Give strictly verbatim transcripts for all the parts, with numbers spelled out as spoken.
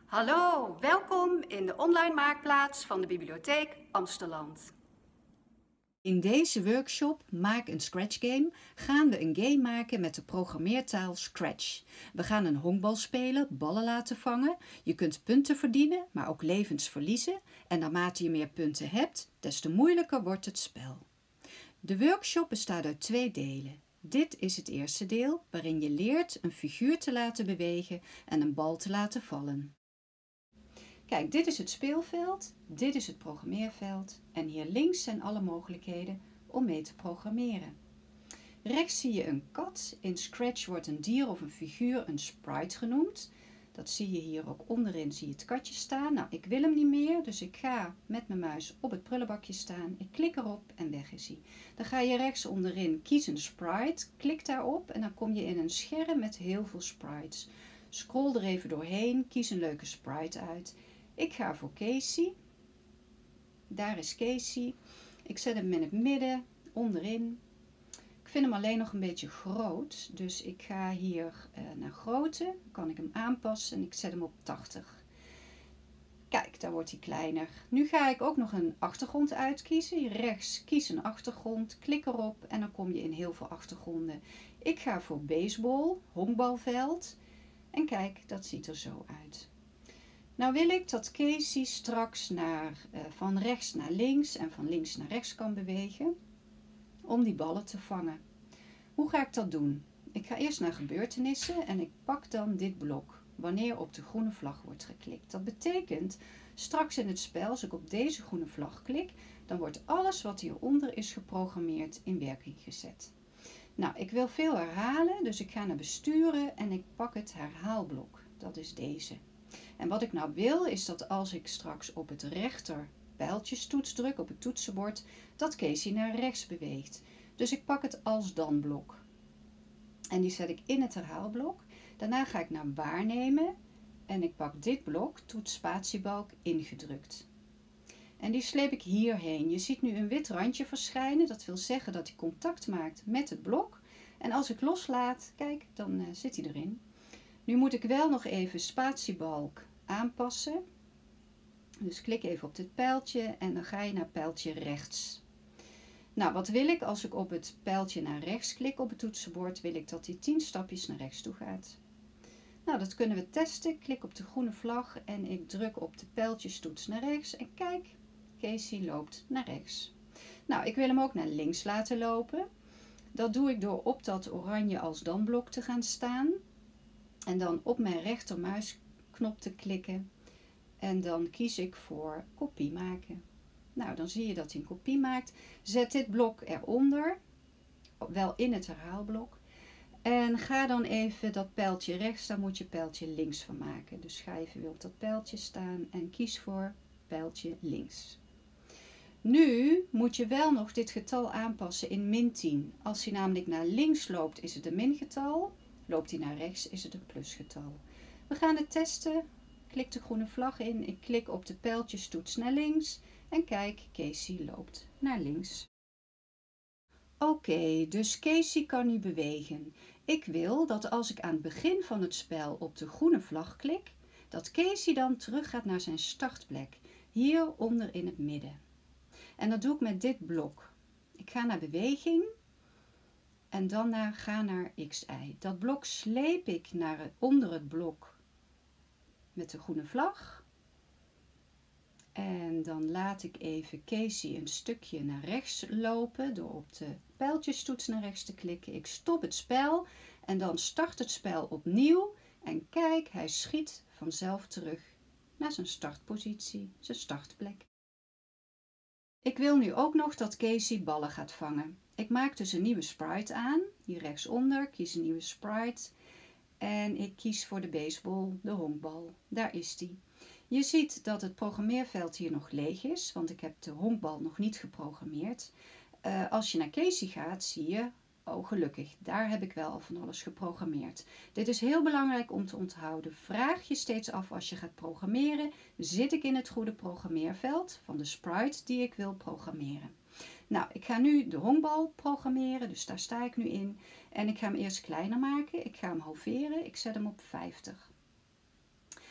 Hallo, welkom in de online maakplaats van de Bibliotheek Amsteland. In deze workshop Maak een Scratch Game gaan we een game maken met de programmeertaal Scratch. We gaan een honkbal spelen, ballen laten vangen. Je kunt punten verdienen, maar ook levens verliezen. En naarmate je meer punten hebt, des te moeilijker wordt het spel. De workshop bestaat uit twee delen. Dit is het eerste deel, waarin je leert een figuur te laten bewegen en een bal te laten vallen. Kijk, dit is het speelveld, dit is het programmeerveld en hier links zijn alle mogelijkheden om mee te programmeren. Rechts zie je een kat, in Scratch wordt een dier of een figuur een sprite genoemd. Dat zie je hier ook onderin, zie je het katje staan. Nou, ik wil hem niet meer, dus ik ga met mijn muis op het prullenbakje staan. Ik klik erop en weg is hij. Dan ga je rechts onderin kies een sprite, klik daarop en dan kom je in een scherm met heel veel sprites. Scroll er even doorheen, kies een leuke sprite uit. Ik ga voor Casey. Daar is Casey. Ik zet hem in het midden, onderin. Ik vind hem alleen nog een beetje groot, dus ik ga hier uh, naar grootte. Dan kan ik hem aanpassen en ik zet hem op tachtig. Kijk, daar wordt hij kleiner. Nu ga ik ook nog een achtergrond uitkiezen. Rechts kies een achtergrond, klik erop en dan kom je in heel veel achtergronden. Ik ga voor baseball, honkbalveld. En kijk, dat ziet er zo uit. Nou wil ik dat Casey straks naar, uh, van rechts naar links en van links naar rechts kan bewegen om die ballen te vangen. Hoe ga ik dat doen? Ik ga eerst naar gebeurtenissen en ik pak dan dit blok wanneer op de groene vlag wordt geklikt. Dat betekent straks in het spel, als ik op deze groene vlag klik, dan wordt alles wat hieronder is geprogrammeerd in werking gezet. Nou, ik wil veel herhalen, dus ik ga naar besturen en ik pak het herhaalblok. Dat is deze. En wat ik nou wil is dat als ik straks op het rechter pijltjestoets druk op het toetsenbord, dat Casey naar rechts beweegt. Dus ik pak het als dan blok. En die zet ik in het herhaalblok. Daarna ga ik naar waarnemen en ik pak dit blok, toets spatiebalk, ingedrukt. En die sleep ik hierheen. Je ziet nu een wit randje verschijnen, dat wil zeggen dat hij contact maakt met het blok. En als ik loslaat, kijk, dan uh, zit hij erin. Nu moet ik wel nog even spatiebalk aanpassen. Dus klik even op dit pijltje en dan ga je naar pijltje rechts. Nou, wat wil ik als ik op het pijltje naar rechts klik op het toetsenbord? Wil ik dat hij tien stapjes naar rechts toe gaat. Nou, dat kunnen we testen. Klik op de groene vlag en ik druk op de pijltjestoets naar rechts. En kijk, Casey loopt naar rechts. Nou, ik wil hem ook naar links laten lopen. Dat doe ik door op dat oranje als dan blok te gaan staan. En dan op mijn rechtermuisknop te klikken. En dan kies ik voor kopie maken. Nou, dan zie je dat hij een kopie maakt. Zet dit blok eronder, wel in het herhaalblok. En ga dan even dat pijltje rechts, daar moet je pijltje links van maken. Dus ga even weer op dat pijltje staan en kies voor pijltje links. Nu moet je wel nog dit getal aanpassen in min tien. Als hij namelijk naar links loopt, is het een mingetal. Loopt hij naar rechts, is het een plusgetal. We gaan het testen. Klik de groene vlag in. Ik klik op de pijltjestoets naar links. En kijk, Casey loopt naar links. Oké, okay, dus Casey kan nu bewegen. Ik wil dat als ik aan het begin van het spel op de groene vlag klik, dat Casey dan terug gaat naar zijn startplek. Hieronder in het midden. En dat doe ik met dit blok. Ik ga naar beweging. En dan naar, ga naar X Y. Dat blok sleep ik naar onder het blok met de groene vlag. En dan laat ik even Casey een stukje naar rechts lopen door op de pijltjestoets naar rechts te klikken. Ik stop het spel en dan start het spel opnieuw. En kijk, hij schiet vanzelf terug naar zijn startpositie, zijn startplek. Ik wil nu ook nog dat Casey ballen gaat vangen. Ik maak dus een nieuwe sprite aan, hier rechtsonder, kies een nieuwe sprite. En ik kies voor de baseball, de honkbal. Daar is die. Je ziet dat het programmeerveld hier nog leeg is, want ik heb de honkbal nog niet geprogrammeerd. Uh, als je naar Casey gaat, zie je, oh gelukkig, daar heb ik wel al van alles geprogrammeerd. Dit is heel belangrijk om te onthouden. Vraag je steeds af als je gaat programmeren, zit ik in het goede programmeerveld van de sprite die ik wil programmeren. Nou, ik ga nu de honkbal programmeren, dus daar sta ik nu in. En ik ga hem eerst kleiner maken. Ik ga hem halveren. Ik zet hem op vijftig.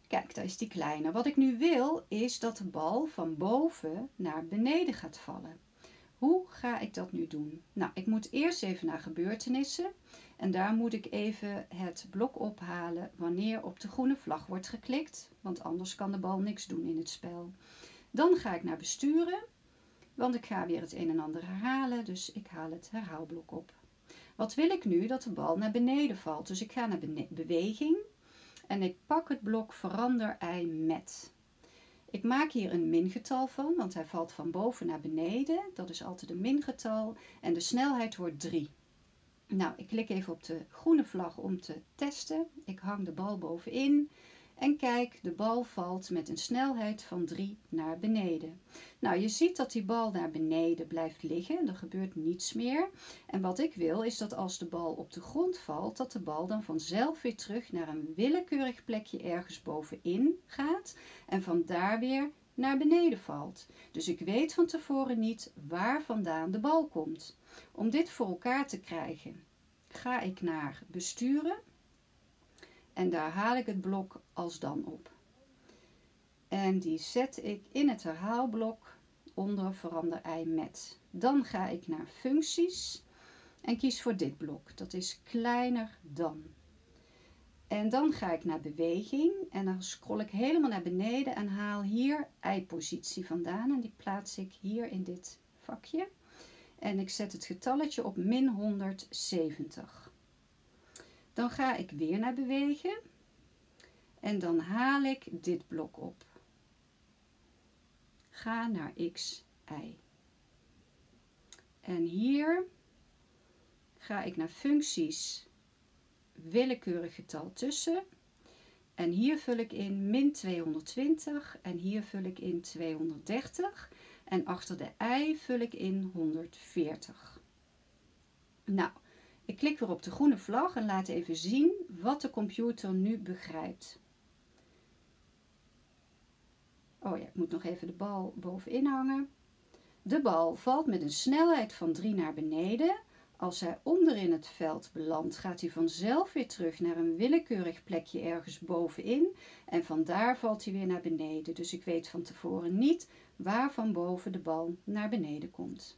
Kijk, daar is die kleiner. Wat ik nu wil is dat de bal van boven naar beneden gaat vallen. Hoe ga ik dat nu doen? Nou, ik moet eerst even naar gebeurtenissen. En daar moet ik even het blok ophalen wanneer op de groene vlag wordt geklikt. Want anders kan de bal niks doen in het spel. Dan ga ik naar besturen. Want ik ga weer het een en ander herhalen. Dus ik haal het herhaalblok op. Wat wil ik nu? Dat de bal naar beneden valt. Dus ik ga naar beweging. En ik pak het blok verander ei met. Ik maak hier een mingetal van, want hij valt van boven naar beneden. Dat is altijd een mingetal. En de snelheid wordt drie. Nou, ik klik even op de groene vlag om te testen. Ik hang de bal bovenin. En kijk, de bal valt met een snelheid van drie naar beneden. Nou, je ziet dat die bal naar beneden blijft liggen. Er gebeurt niets meer. En wat ik wil is dat als de bal op de grond valt, dat de bal dan vanzelf weer terug naar een willekeurig plekje ergens bovenin gaat. En van daar weer naar beneden valt. Dus ik weet van tevoren niet waar vandaan de bal komt. Om dit voor elkaar te krijgen, ga ik naar besturen. En daar haal ik het blok als dan op. En die zet ik in het herhaalblok onder verander ei met. Dan ga ik naar functies en kies voor dit blok. Dat is kleiner dan. En dan ga ik naar beweging en dan scroll ik helemaal naar beneden en haal hier ei-positie vandaan. En die plaats ik hier in dit vakje. En ik zet het getalletje op min honderdzeventig. Dan ga ik weer naar bewegen en dan haal ik dit blok op. Ga naar x, y. En hier ga ik naar functies, willekeurig getal tussen. En hier vul ik in min tweehonderdtwintig en hier vul ik in tweehonderddertig. En achter de y vul ik in honderdveertig. Nou. Ik klik weer op de groene vlag en laat even zien wat de computer nu begrijpt. Oh ja, ik moet nog even de bal bovenin hangen. De bal valt met een snelheid van drie naar beneden. Als hij onderin het veld belandt, gaat hij vanzelf weer terug naar een willekeurig plekje ergens bovenin. En vandaar valt hij weer naar beneden. Dus ik weet van tevoren niet waar van boven de bal naar beneden komt.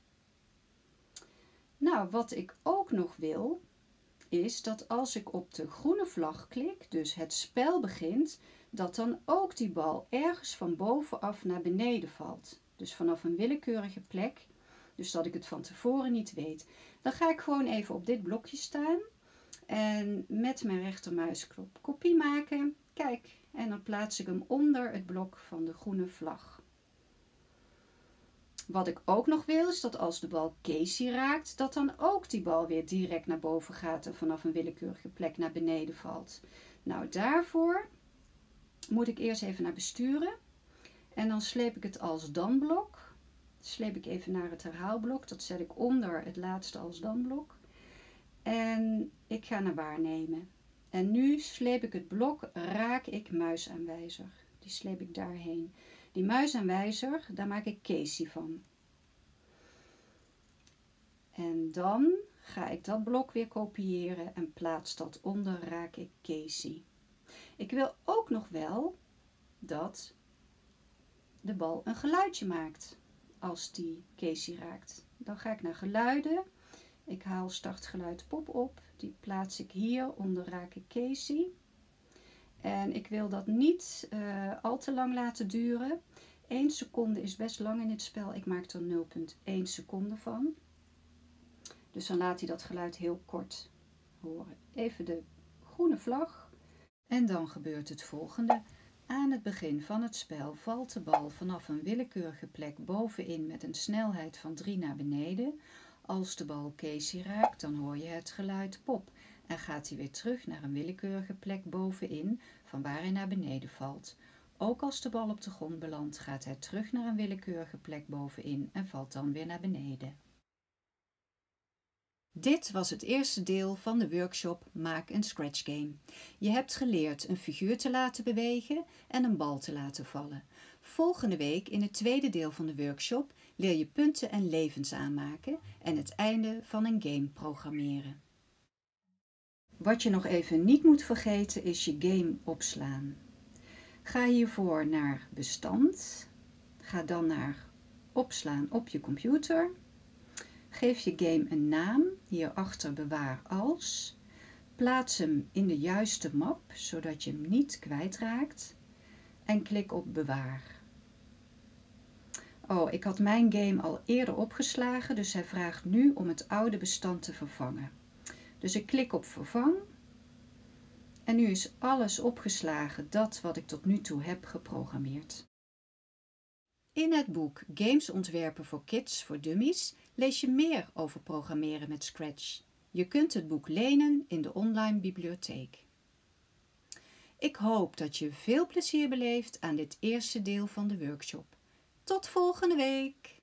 Nou, wat ik ook nog wil, is dat als ik op de groene vlag klik, dus het spel begint, dat dan ook die bal ergens van bovenaf naar beneden valt. Dus vanaf een willekeurige plek, dus dat ik het van tevoren niet weet. Dan ga ik gewoon even op dit blokje staan en met mijn rechtermuisknop kopie maken. Kijk, en dan plaats ik hem onder het blok van de groene vlag. Wat ik ook nog wil is dat als de bal Casey raakt, dat dan ook die bal weer direct naar boven gaat en vanaf een willekeurige plek naar beneden valt. Nou, daarvoor moet ik eerst even naar besturen en dan sleep ik het als dan blok. Sleep ik even naar het herhaalblok, dat zet ik onder het laatste als dan blok. En ik ga naar waarnemen. En nu sleep ik het blok, raak ik muisaanwijzer. Die sleep ik daarheen. Die muisaanwijzer, daar maak ik Casey van. En dan ga ik dat blok weer kopiëren en plaats dat onder, raak ik Casey. Ik wil ook nog wel dat de bal een geluidje maakt als die Casey raakt. Dan ga ik naar geluiden. Ik haal startgeluid pop op. Die plaats ik hier onder, raak ik Casey. En ik wil dat niet uh, al te lang laten duren. één seconde is best lang in het spel. Ik maak er nul komma één seconde van. Dus dan laat hij dat geluid heel kort horen. Even de groene vlag. En dan gebeurt het volgende. Aan het begin van het spel valt de bal vanaf een willekeurige plek bovenin met een snelheid van drie naar beneden. Als de bal Casey raakt, dan hoor je het geluid pop. En gaat hij weer terug naar een willekeurige plek bovenin, van waar hij naar beneden valt. Ook als de bal op de grond belandt, gaat hij terug naar een willekeurige plek bovenin en valt dan weer naar beneden. Dit was het eerste deel van de workshop Maak een Scratch Game. Je hebt geleerd een figuur te laten bewegen en een bal te laten vallen. Volgende week in het tweede deel van de workshop leer je punten en levens aanmaken en het einde van een game programmeren. Wat je nog even niet moet vergeten is je game opslaan. Ga hiervoor naar bestand. Ga dan naar opslaan op je computer. Geef je game een naam, hierachter bewaar als. Plaats hem in de juiste map, zodat je hem niet kwijtraakt. En klik op bewaar. Oh, ik had mijn game al eerder opgeslagen, dus hij vraagt nu om het oude bestand te vervangen. Dus ik klik op vervang. En nu is alles opgeslagen, dat wat ik tot nu toe heb geprogrammeerd. In het boek Games ontwerpen voor Kids voor Dummies lees je meer over programmeren met Scratch. Je kunt het boek lenen in de online bibliotheek. Ik hoop dat je veel plezier beleeft aan dit eerste deel van de workshop. Tot volgende week!